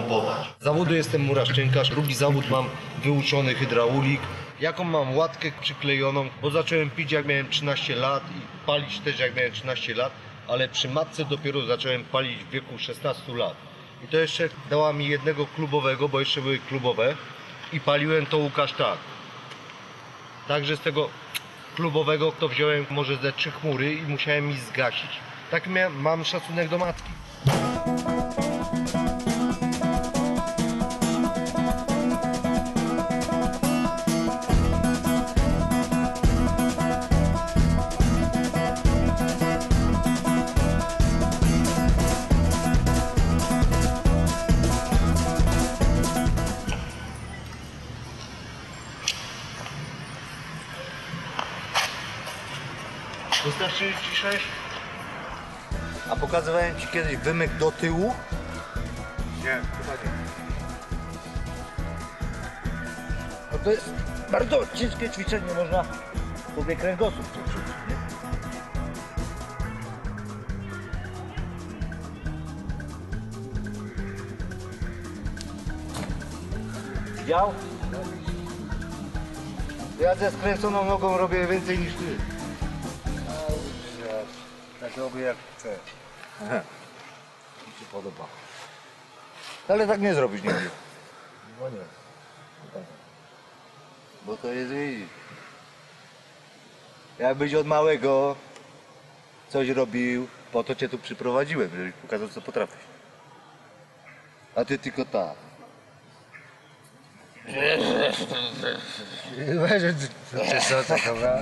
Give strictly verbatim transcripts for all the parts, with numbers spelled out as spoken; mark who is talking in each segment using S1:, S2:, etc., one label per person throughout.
S1: pompować. Z zawodu jestem muraszczynkarz, drugi zawód mam wyuczony hydraulik. Jaką mam łatkę przyklejoną, bo zacząłem pić jak miałem trzynaście lat i palić też jak miałem trzynaście lat, ale przy matce dopiero zacząłem palić w wieku szesnastu lat. I to jeszcze dała mi jednego klubowego, bo jeszcze były klubowe i paliłem to Łukasz tak. Także z tego klubowego to wziąłem może ze trzy chmury i musiałem mi zgasić. Tak miałem, mam szacunek do matki. Wystarczy ci sześć? A pokazywałem ci kiedyś wymyk do tyłu?
S2: Nie, chyba nie.
S1: No to jest bardzo ciężkie ćwiczenie, można sobie kręgosłup ćwiczyć, nie? Widział? Ja ze skręconą nogą robię więcej niż ty.
S2: Tak robię jak chcę.
S1: Mi się podoba. Ale tak nie zrobisz nigdy.
S2: No nie.
S1: Bo to jest, widzisz. Jakbyś od małego coś robił, po to cię tu przyprowadziłem, żebyś pokazał, co potrafisz. A ty tylko tak.
S2: Co, co, dobra?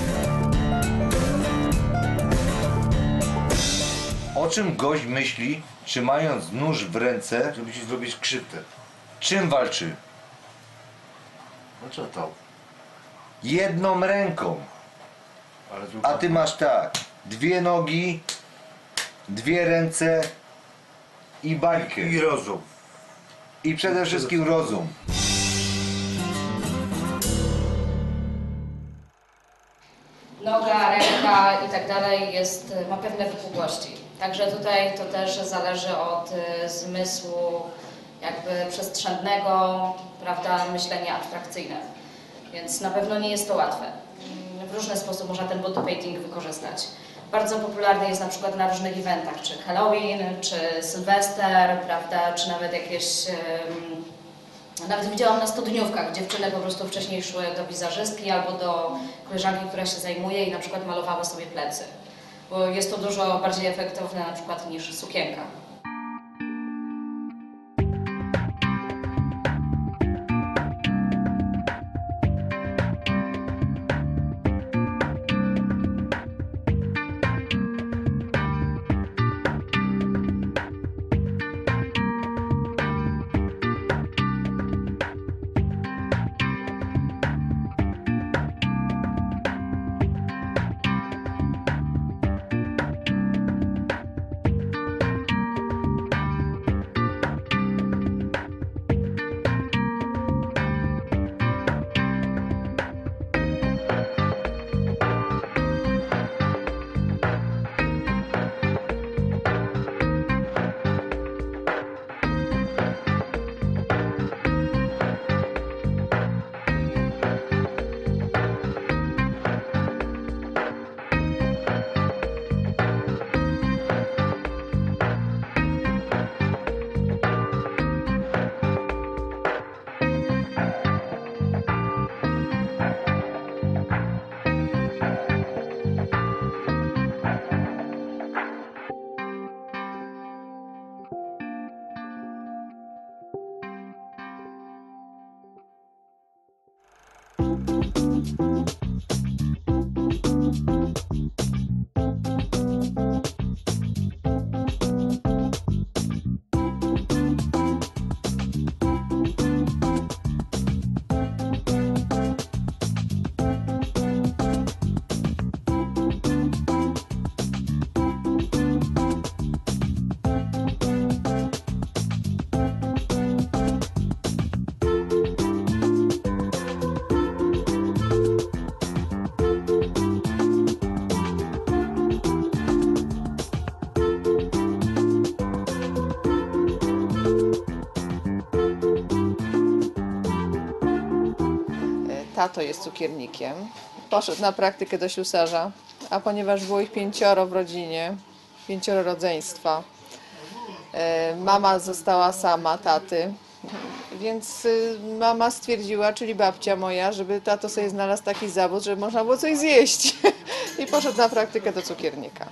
S1: O czym gość myśli, trzymając nóż w ręce,
S2: Żeby ci zrobić krzywdę.
S1: czym walczy?
S2: No co to?
S1: Jedną ręką.
S2: Ale zrób
S1: A ty masz tak, dwie nogi, dwie ręce i bańkę.
S2: i rozum.
S1: I przede wszystkim rozum.
S3: Noga, ręka i tak dalej jest, ma pewne wypukłości. Także tutaj to też zależy od y, zmysłu jakby przestrzennego, prawda, myślenia abstrakcyjne. Więc na pewno nie jest to łatwe. Mm, W różny sposób można ten body painting wykorzystać. Bardzo popularny jest na przykład na różnych eventach, czy Halloween, czy Sylwester, prawda, czy nawet jakieś... ym, Nawet widziałam na studniówkach, dziewczyny po prostu wcześniej szły do wizerzystki albo do koleżanki, która się zajmuje i na przykład malowały sobie plecy. Bo jest to dużo bardziej efektowne na przykład niż sukienka.
S4: tato jest cukiernikiem. Poszedł na praktykę do ślusarza, a ponieważ było ich pięcioro w rodzinie, pięcioro rodzeństwa, e, mama została sama taty, więc y, mama stwierdziła, czyli babcia moja, żeby tato sobie znalazł taki zawód, żeby można było coś zjeść. I poszedł na praktykę do cukiernika.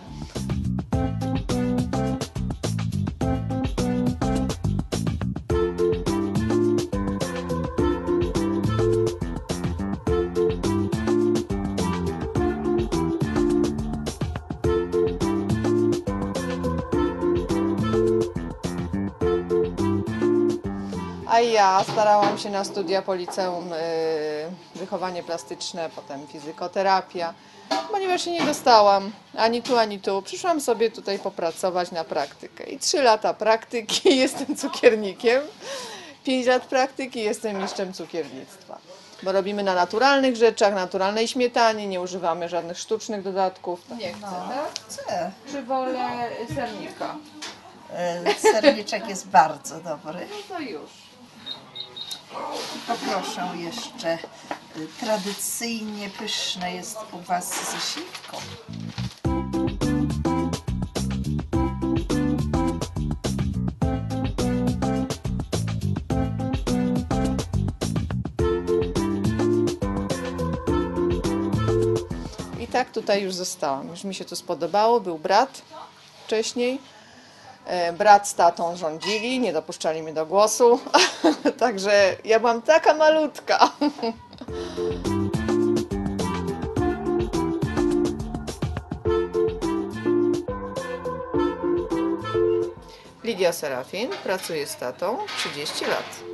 S4: A ja starałam się na studia po liceum, y, wychowanie plastyczne, potem fizykoterapia, ponieważ się nie dostałam ani tu, ani tu. Przyszłam sobie tutaj popracować na praktykę i trzy lata praktyki jestem cukiernikiem, pięć lat praktyki jestem mistrzem cukiernictwa. Bo robimy na naturalnych rzeczach, naturalnej śmietanie, nie używamy żadnych sztucznych dodatków. Nie chcę, tak?
S5: Chcę.
S4: Czy wolę sernika?
S5: E, Serniczek jest bardzo dobry.
S4: No to już.
S5: Poproszę jeszcze, y, tradycyjnie pyszne jest u Was ze śliwką.
S4: I tak tutaj już zostałam. Już mi się to spodobało. Był brat wcześniej. E, Brat z tatą rządzili, nie dopuszczali mnie do głosu. Także ja byłam taka malutka. Lidia Serafin, pracuje z tatą trzydzieści lat.